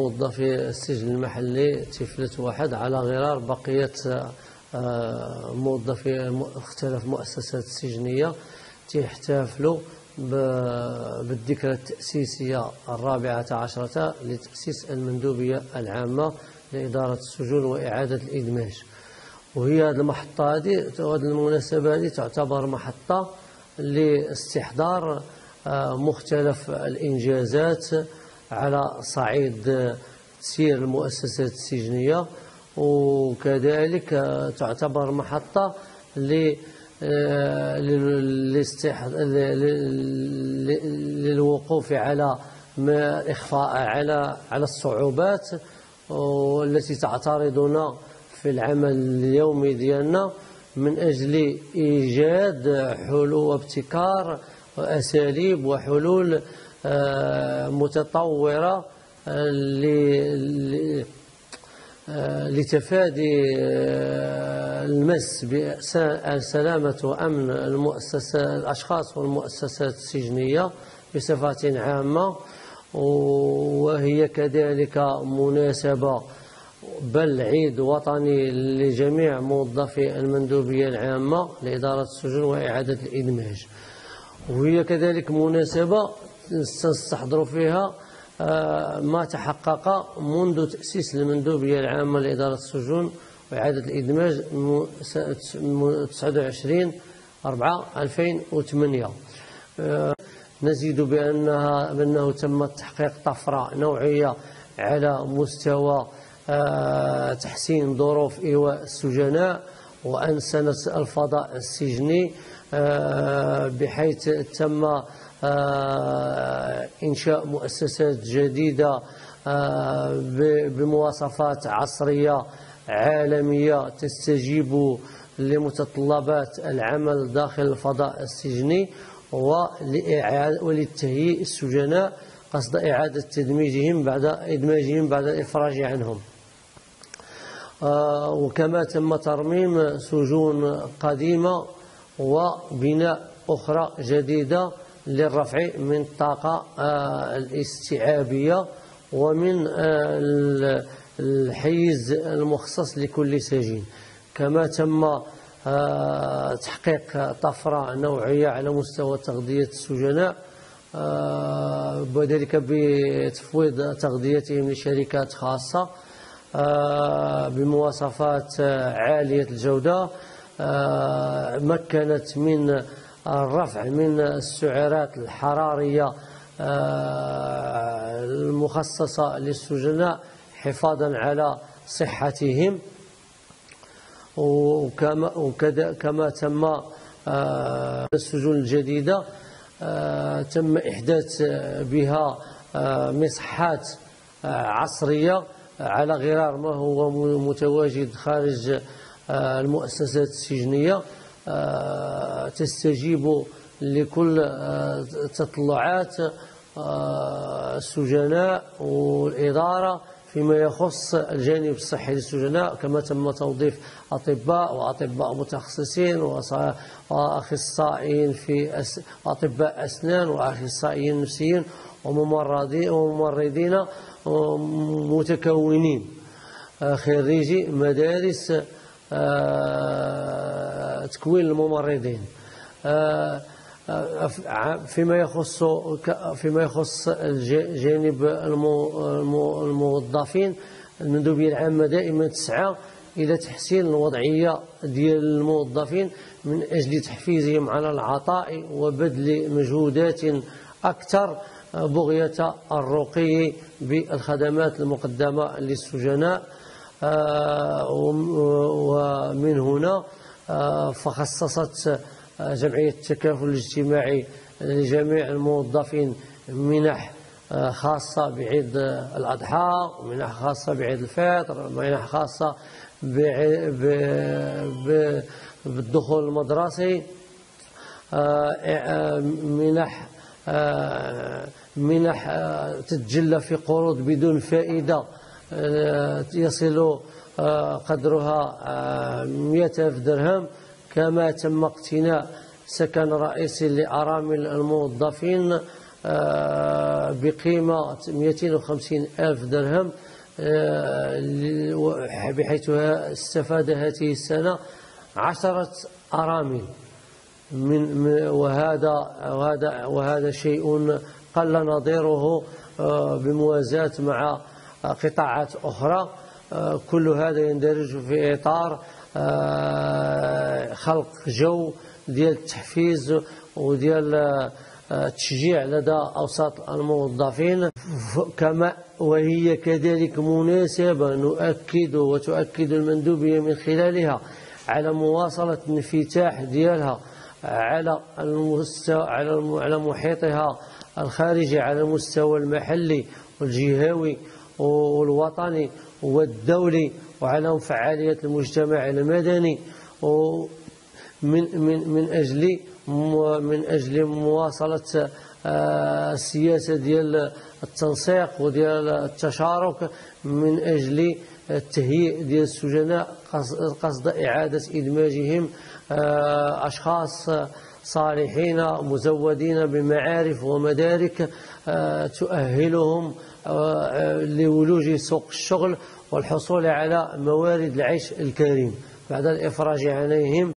موظفي السجن المحلي تفلت واحد على غرار بقية موظفي مختلف مؤسسات السجنية تحتفلوا بالذكرى التأسيسية 14 لتأسيس المندوبية العامة لإدارة السجون وإعادة الإدماج. وهي هذه المحطة هذه المناسبة هذه تعتبر محطة لاستحضار مختلف الإنجازات على صعيد تسيير المؤسسات السجنية، وكذلك تعتبر محطة للوقوف على الإخفاء على الصعوبات التي تعترضنا في العمل اليومي ديالنا من أجل إيجاد حلول وابتكار وأساليب وحلول متطورة لتفادي المس بسلامة وأمن الأشخاص والمؤسسات السجنية بصفة عامة. وهي كذلك مناسبة بل عيد وطني لجميع موظفي المندوبية العامة لإدارة السجون وإعادة الإدماج. وهي كذلك مناسبة سنستحضر فيها ما تحقق منذ تأسيس المندوبية العامة لإدارة السجون وإعادة الإدماج 29/4/2008. نزيد بأنه تم تحقيق طفرة نوعية على مستوى تحسين ظروف إيواء السجناء وأنسنة الفضاء السجني، بحيث تم إنشاء مؤسسات جديدة بمواصفات عصرية عالمية تستجيب لمتطلبات العمل داخل الفضاء السجني وللتهيئ السجناء قصد إعادة إدماجهم بعد الإفراج عنهم. وكما تم ترميم سجون قديمة وبناء أخرى جديدة للرفع من الطاقة الاستيعابية ومن الحيز المخصص لكل سجين. كما تم تحقيق طفرة نوعية على مستوى تغذية السجناء، وذلك بتفويض تغذيتهم لشركات خاصة بمواصفات عالية الجودة، مكنت من الرفع من السعرات الحرارية المخصصة للسجناء حفاظا على صحتهم. وكما تم السجون الجديدة تم إحداث بها مصحات عصرية على غرار ما هو متواجد خارج المؤسسات السجنية، تستجيب لكل تطلعات السجناء والإدارة فيما يخص الجانب الصحي للسجناء. كما تم توظيف أطباء وأطباء متخصصين وأخصائيين في أطباء أسنان وأخصائيين نفسيين وممرضين متكونين خريجي مدارس تكوين الممرضين. فيما يخص جانب الموظفين، المندوبية العامة دائما تسعى إلى تحسين الوضعية ديال الموظفين من أجل تحفيزهم على العطاء وبذل مجهودات أكثر بغية الرقي بالخدمات المقدمة للسجناء. ومن هنا فخصصت جمعية التكافل الاجتماعي لجميع الموظفين منح خاصة بعيد الأضحى، ومنح خاصة بعيد الفطر، ومنح خاصة بالدخول المدرسي، منح تتجلى في قروض بدون فائدة يصل قدرها 100,000 درهم. كما تم اقتناء سكن رئيسي لأرامل الموظفين بقيمة 250 ألف درهم، بحيث استفاد هذه السنة 10 أرامل وهذا شيء قل نظيره بموازاة مع قطاعات أخرى. كل هذا يندرج في إطار خلق جو ديال التحفيز وديال التشجيع لدى أوساط الموظفين، وهي كذلك مناسبة نؤكد وتؤكد المندوبية من خلالها على مواصلة الانفتاح ديالها على محيطها الخارجي، على المستوى المحلي والجهوي والوطني والدولي، وعلى فعالية المجتمع المدني، من أجل مواصلة السياسة ديال التنسيق وديال التشارك، من أجل التهيئ ديال السجناء قصد إعادة إدماجهم أشخاص صالحين مزودين بمعارف ومدارك تؤهلهم لولوج سوق الشغل والحصول على موارد العيش الكريم بعد الإفراج عنهم.